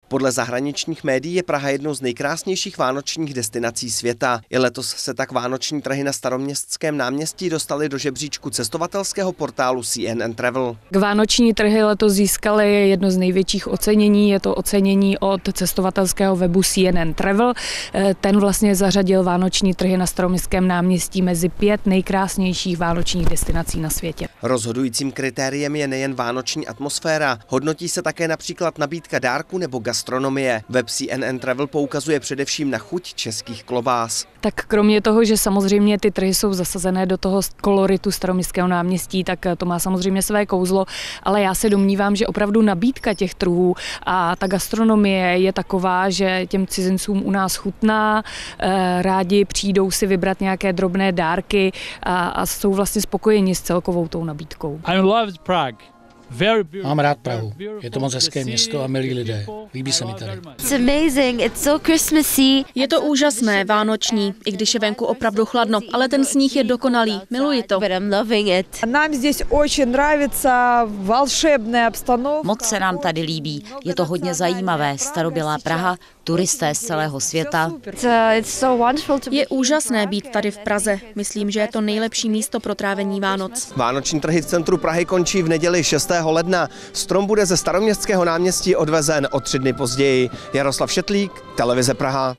Podle zahraničních médií je Praha jednou z nejkrásnějších vánočních destinací světa. I letos se tak vánoční trhy na Staroměstském náměstí dostaly do žebříčku cestovatelského portálu CNN Travel. K vánoční trhy letos získaly jedno z největších ocenění, je to ocenění od cestovatelského webu CNN Travel. Ten vlastně zařadil vánoční trhy na Staroměstském náměstí mezi 5 nejkrásnějších vánočních destinací na světě. Rozhodujícím kritériem je nejen vánoční atmosféra, hodnotí se také například nabídka dárku nebo gastronomie. Web CNN Travel poukazuje především na chuť českých klobás. Tak kromě toho, že samozřejmě ty trhy jsou zasazené do toho koloritu Staroměstského náměstí, tak to má samozřejmě své kouzlo, ale já se domnívám, že opravdu nabídka těch trhů a ta gastronomie je taková, že těm cizincům u nás chutná, rádi přijdou si vybrat nějaké drobné dárky a jsou vlastně spokojeni s celkovou tou nabídkou. Mám rád Prahu. Je to moc hezké město a milí lidé. Líbí se mi tady. Je to úžasné, vánoční, i když je venku opravdu chladno, ale ten sníh je dokonalý. Miluji to. Moc se nám tady líbí. Je to hodně zajímavé. Starobylá Praha, turisté z celého světa. Je úžasné být tady v Praze. Myslím, že je to nejlepší místo pro trávení Vánoc. Vánoční trhy v centru Prahy končí v neděli 6. ledna. Strom bude ze Staroměstského náměstí odvezen o 3 dny později. Jaroslav Šetlík, Televize Praha.